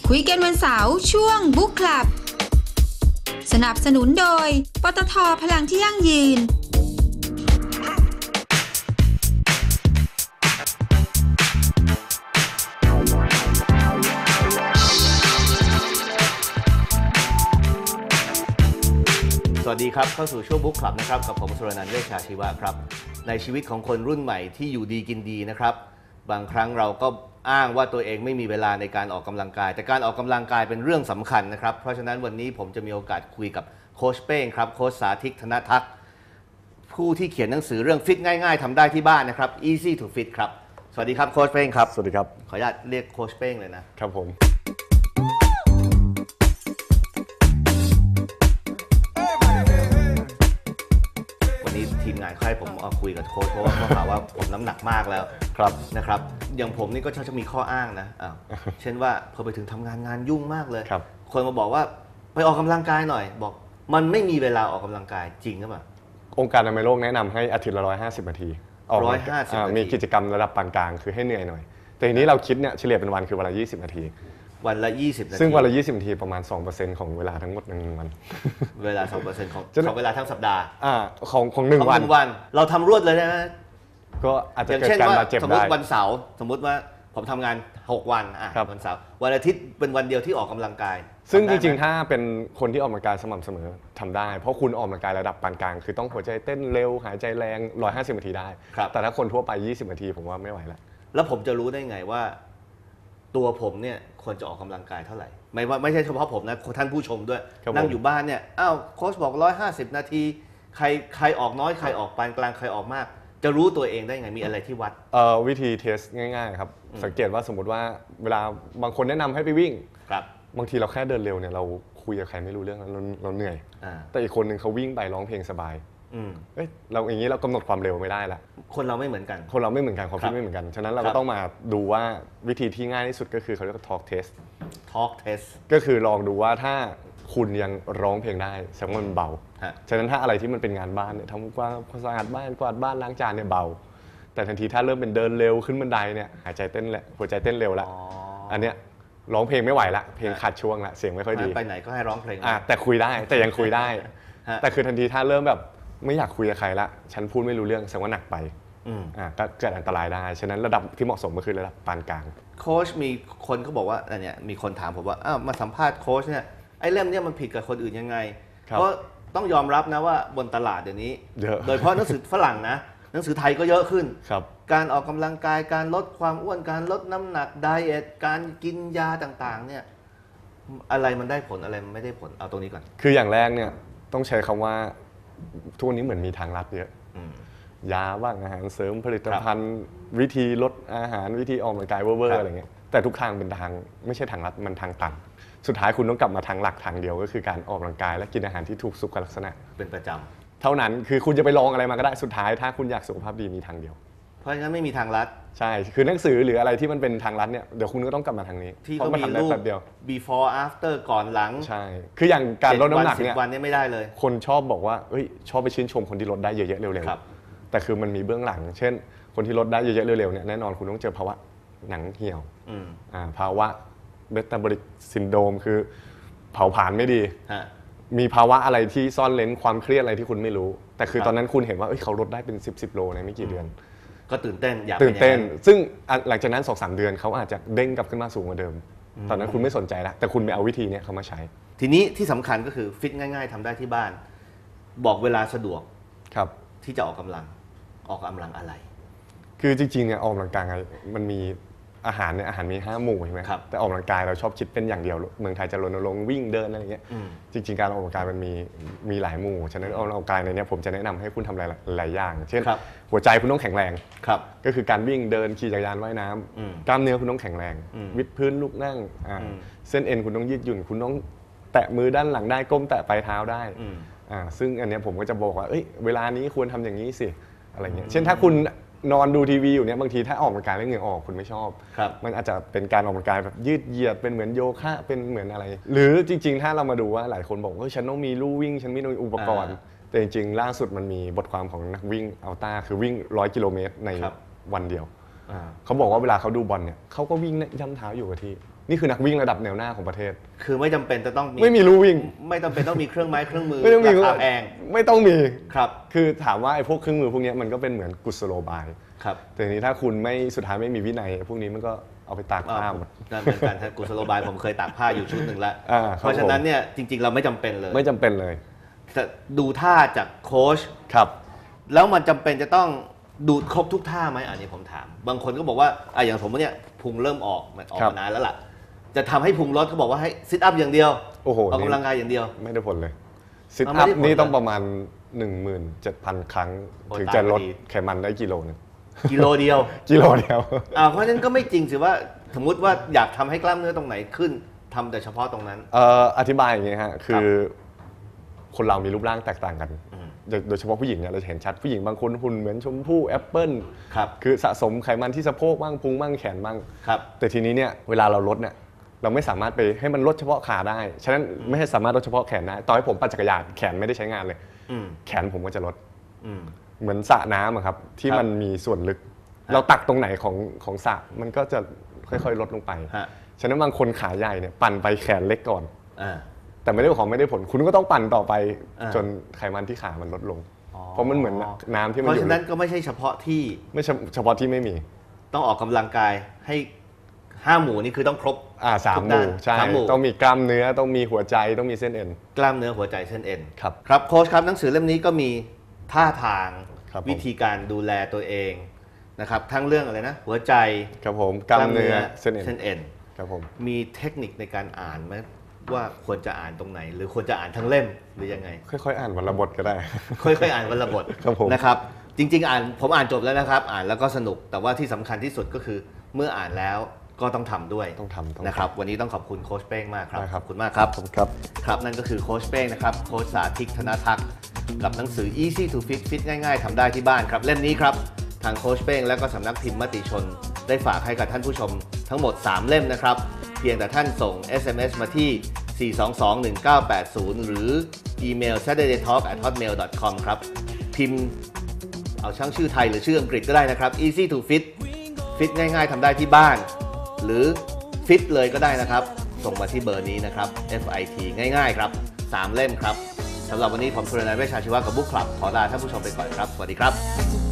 คุยกันวันเสาร์ช่วงบุ๊กคลับสนับสนุนโดยปตท.พลังที่ยั่งยืนสวัสดีครับเข้าสู่ช่วงบุ๊กคลับนะครับกับผมสุรนันท์ เวชชาชีวะครับในชีวิตของคนรุ่นใหม่ที่อยู่ดีกินดีนะครับบางครั้งเราก็อ้างว่าตัวเองไม่มีเวลาในการออกกำลังกายแต่การออกกำลังกายเป็นเรื่องสำคัญนะครับเพราะฉะนั้นวันนี้ผมจะมีโอกาสคุยกับโค้ชเป้งครับโค้ชสาธิต ธนทักษ์ผู้ที่เขียนหนังสือเรื่องฟิตง่ายๆทำได้ที่บ้านนะครับ Easy to Fit ครับสวัสดีครับโค้ชเป้งครับสวัสดีครับขออนุญาตเรียกโค้ชเป้งเลยนะครับผมทีมงานเขาให้ผมคุยกับโค้ชเพราะว่าเขาถามว่าผมน้ำหนักมากแล้วครับนะครับอย่างผมนี่ก็จะมีข้ออ้างนะเช่นว่าพอไปถึงทำงานยุ่งมากเลยคนมาบอกว่าไปออกกำลังกายหน่อยบอกมันไม่มีเวลาออกกำลังกายจริงหรือเปล่าองค์การอนามัยโลกแนะนำให้อาทิตย์ละ150 นาที 150 นาทีมีกิจกรรมระดับปานกลางคือให้เหนื่อยหน่อยแต่ทีนี้เราคิดเนี่ยเฉลี่ยเป็นวันคือวันละ20 นาทีวันละ20 นาทีซึ่งวันละ20 นาทีประมาณ 2% ของเวลาทั้งหมด1 วันเวลา 2% ของเวลาทั้งสัปดาห์ของ1 วันเราทำรวดเลยนะก็อาจจะเกิดการบาดเจ็บได้สมมติวันเสาร์สมมติว่าผมทำงาน6 วันวันเสาร์วันอาทิตย์เป็นวันเดียวที่ออกกำลังกายซึ่งจริงๆถ้าเป็นคนที่ออกกำลังกายสม่ำเสมอทำได้เพราะคุณออกกำลังกายระดับปานกลางคือต้องหัวใจเต้นเร็วหายใจแรง150 นาทีได้แต่ถ้าคนทั่วไป20 นาทีผมว่าไม่ไหวแล้วผมจะรู้ได้ไงว่าตัวผมเนี่ยควรจะออกกำลังกายเท่าไหร่ไม่ใช่เฉพาะผมนะท่านผู้ชมด้วยนั่งอยู่บ้านเนี่ยโค้ชบอก150 นาทีใครออกน้อยใครออกปานกลางใครออกมากจะรู้ตัวเองได้ไงมีอะไรที่วัดวิธีเทสง่ายๆครับสังเกตว่าสมมติว่าเวลาบางคนแนะนำให้ไปวิ่งบางทีเราแค่เดินเร็วเนี่ยเราคุยกับใครไม่รู้เรื่องเราเหนื่อยแต่อีกคนนึงเขาวิ่งไปร้องเพลงสบายเราอย่างนี้เรากำหนดความเร็วไม่ได้ละคนเราไม่เหมือนกันความคิดไม่เหมือนกันฉะนั้นเราก็ต้องมาดูว่าวิธีที่ง่ายที่สุดก็คือเขาเรียกว่า talk test ก็คือลองดูว่าถ้าคุณยังร้องเพลงได้แสดงว่ามันเบาฉะนั้นถ้าอะไรที่มันเป็นงานบ้านเนี่ยทำความสะอาดบ้านกวาดบ้านล้างจานเนี่ยเบาแต่ทันทีถ้าเริ่มเป็นเดินเร็วขึ้นบันไดเนี่ยหายใจเต้นแหละหัวใจเต้นเร็วละอันเนี้ยร้องเพลงไม่ไหวละเพลงขาดช่วงละเสียงไม่ค่อยดีไปไหนก็ให้ร้องเพลงแต่คุยได้แต่ยังคุยได้แต่คือทันทีถ้าเริ่มแบบไม่อยากคุยกับใครละฉันพูดไม่รู้เรื่องแสดงว่าหนักไปก็เกิดอันตรายได้ฉะนั้นระดับที่เหมาะสมก็คือระดับปานกลางโค้ชมีคนเขาบอกว่าเนี่ยมีคนถามผมว่ามาสัมภาษณ์โค้ชเนี่ยไอ้เล่มเนี่ยมันผิดกับคนอื่นยังไงเพราะต้องยอมรับนะว่าบนตลาดเดี๋ยวนี้โดยเฉพาะหนังสือฝรั่งนะหนังสือไทยก็เยอะขึ้นการออกกำลังกายการลดความอ้วนการลดน้ำหนักไดเอทการกินยาต่างๆเนี่ยอะไรมันได้ผลอะไรมันไม่ได้ผลเอาตรงนี้ก่อนคืออย่างแรกเนี่ยต้องใช้คำว่าทุกวันนี้เหมือนมีทางลัดเยอะยาบ้างอาหารเสริมผลิตภัณฑ์วิธีลดอาหารวิธีออกกำลังกายเวอร์อะไรเงี้ยแต่ทุกทางเป็นทางไม่ใช่ทางลัดมันทางตันสุดท้ายคุณต้องกลับมาทางหลักทางเดียวก็คือการออกกำลังกายและกินอาหารที่ถูกสุขลักษณะเป็นประจำเท่านั้นคือคุณจะไปลองอะไรมาก็ได้สุดท้ายถ้าคุณอยากสุขภาพดีมีทางเดียวเพราะฉะนั้นไม่มีทางลัดใช่คือหนังสือหรืออะไรที่มันเป็นทางลัดเนี่ยเดี๋ยวคุณก็ต้องกลับมาทางนี้ที่เขามีรูป before after ก่อนหลังใช่คืออย่างการลดน้ำหนักเนี่ย 10 วันนี้ไม่ได้เลยคนชอบบอกว่าชอบไปชื่นชมคนที่ลดได้เยอะๆเร็วๆแต่คือมันมีเบื้องหลังเช่นคนที่ลดได้เยอะๆเร็วๆเนี่ยแน่นอนคุณต้องเจอภาวะหนังเหี่ยวภาวะเมตาบอลิกซินโดรมคือเผาผลาญไม่ดีมีภาวะอะไรที่ซ่อนเร้นความเครียดอะไรที่คุณไม่รู้แต่คือตอนนั้นคุณเห็นว่าเขาลดได้เป็น10 โลในไม่กี่เดือนก็ตื่นเต้นอยากตื่นเต้นซึ่งหลังจากนั้น 2-3 เดือนเขาอาจจะเด้งกลับขึ้นมาสูงกว่าเดิมตอนนั้นคุณไม่สนใจแล้วแต่คุณไปเอาวิธีนี้เขามาใช้ทีนี้ที่สำคัญก็คือฟิตง่ายๆทำได้ที่บ้านบอกเวลาสะดวกที่จะออกกำลังอะไรคือจริงๆเนี่ยออกกำลังกายมันมีอาหารเนี่ยอาหารมี5 หมู่ใช่ไหมแต่ออกกำลังกายเราชอบคิดเป็นอย่างเดียวเมืองไทยจะรณรงค์วิ่งเดินอะไรอย่างเงี้ยจริงๆการออกกำลังกายมันมีหลายหมู่ฉะนั้นออกกำลังกายในนี้ผมจะแนะนำให้คุณทำหลายอย่างเช่นหัวใจคุณต้องแข็งแรงก็คือการวิ่งเดินขี่จักรยานว่ายน้ำกล้ามเนื้อคุณต้องแข็งแรงวิดพื้นลุกนั่งเส้นเอ็นคุณต้องยืดหยุ่นคุณต้องแตะมือด้านหลังได้ก้มแตะปลายเท้าได้ซึ่งอันนี้ผมก็จะบอกว่าเวลานี้ควรทำอย่างนี้สิอะไรเงี้ยเช่นถ้าคุณนอนดูทีวีอยู่เนี่ยบางทีถ้าออกกำลังกายแล้วเหงื่อออกคุณไม่ชอบมันอาจจะเป็นการออกกำลังกายแบบยืดเหยียดเป็นเหมือนโยคะเป็นเหมือนอะไรหรือจริงๆถ้าเรามาดูว่าหลายคนบอกว่าฉันต้องมีลู่วิ่งฉันไม่ต้องมีอุปกรณ์แต่จริงๆล่าสุดมันมีบทความของนักวิ่งอัลต้าคือวิ่ง100 กิโลเมตรในวันเดียวเขาบอกว่าเวลาเขาดูบอลเนี่ยเขาก็วิ่งย่ำเท้าอยู่กับที่นี่คือนักวิ่งระดับแนวหน้าของประเทศคือไม่จำเป็นจะต้องไม่มีลู่วิ่งไม่จำเป็นต้องมีเครื่องไม้เครื่องมือไม่ต้องมีราคาแพงไม่ต้องมีครับคือถามว่าไอ้พวกเครื่องมือพวกนี้มันก็เป็นเหมือนกุศโลบายครับแต่ทีนี้ถ้าคุณไม่สุดท้ายไม่มีวินัยพวกนี้มันก็เอาไปตากผ้าหมดนั่นเป็นการกุศโลบายผมเคยตากผ้าอยู่ชุดหนึ่งแล้วเพราะฉะนั้นเนี่ยจริงๆเราไม่จำเป็นเลยไม่จำเป็นเลยแต่ดูท่าจากโค้ชครับแล้วมันจำเป็นจะต้องดูครบทุกท่าไหมอันนี้ผมถามบางคนก็บอกว่าอย่างผมเนี่ยพุงเริ่มออกมานานแล้วล่ะจะทำให้พุงลดเขาบอกว่าให้ซิทอัพอย่างเดียวออกกำลังกายอย่างเดียวไม่ได้ผลเลยซิทอัพนี่ต้องประมาณ 17,000 ครั้งถึงจะลดไขมันได้กิโลนึงกิโลเดียวเพราะฉะนั้นก็ไม่จริงสิว่าสมมุติว่าอยากทำให้กล้ามเนื้อตรงไหนขึ้นทำแต่เฉพาะตรงนั้นอธิบายอย่างงี้ฮะคือคนเรามีรูปร่างแตกต่างกันโดยเฉพาะผู้หญิงเนี่ยเราเห็นชัดผู้หญิงบางคนหุ่นเหมือนชมพู่แอปเปิ้ลคือสะสมไขมันที่สะโพกบ้างพุงบ้างแขนบ้างแต่ทีนี้เนี่ยเวลาเราลดเนี่ยเราไม่สามารถไปให้มันลดเฉพาะขาได้ฉะนั้นไม่ให้สามารถลดเฉพาะแขนได้ต่อให้ผมปั่นจักรยานแขนไม่ได้ใช้งานเลยแขนผมก็จะลดเหมือนสระน้ำครับที่มันมีส่วนลึกเราตักตรงไหนของสระมันก็จะค่อยๆลดลงไปฉะนั้นบางคนขาใหญ่เนี่ยปั่นไปแขนเล็กก่อนแต่ไม่ได้ผลคุณก็ต้องปั่นต่อไปจนไขมันที่ขามันลดลงเพราะมันเหมือนน้ำที่มันอยู่เพราะฉะนั้นก็ไม่ใช่เฉพาะที่ไม่เฉพาะที่ไม่มีต้องออกกำลังกายให้5 หมู่นี่คือต้องครบ 3 หมู่ใช่ต้องมีกล้ามเนื้อต้องมีหัวใจต้องมีเส้นเอ็นกล้ามเนื้อหัวใจเส้นเอ็นครับโค้ชครับหนังสือเล่มนี้ก็มีท่าทางวิธีการดูแลตัวเองนะครับทั้งเรื่องอะไรนะหัวใจครับผมกล้ามเนื้อเส้นเอ็นครับผมมีเทคนิคในการอ่านไหมว่าควรจะอ่านตรงไหนหรือควรจะอ่านทั้งเล่มหรือยังไงค่อยๆอ่านวันละบทก็ได้ค่อยๆอ่านวันละบทนะครับจริงๆผมอ่านจบแล้วนะครับอ่านแล้วก็สนุกแต่ว่าที่สำคัญที่สุดก็คือเมื่ออ่านแล้วก็ต้องทำด้วยนะครับวันนี้ต้องขอบคุณโค้ชเป้งมากครับขอบคุณมากครับครับนั่นก็คือโค้ชเป้งนะครับโค้ชสาธิตธนทักษ์กับหนังสือ Easy to Fit ฟิตง่ายๆทำได้ที่บ้านครับเล่มนี้ครับทางโค้ชเป้งและก็สำนักพิมพ์มติชนได้ฝากให้กับท่านผู้ชมทั้งหมด3 เล่มนะครับเพียงแต่ท่านส่ง SMS มาที่ 422-1980 หรืออีเมล saturdaytalk@hotmail.com ครับพิมพ์เอาช่างชื่อไทยหรือชื่ออังกฤษก็ได้นะครับ Easy to Fit ฟิตง่ายๆทำได้ที่บ้านหรือฟิตเลยก็ได้นะครับส่งมาที่เบอร์นี้นะครับ FIT ง่ายๆครับ3 เล่มครับสำหรับวันนี้ผมสุรนันท์ เวชชาชีวะกับบุ๊กคลับขอลาท่านผู้ชมไปก่อนครับสวัสดีครับ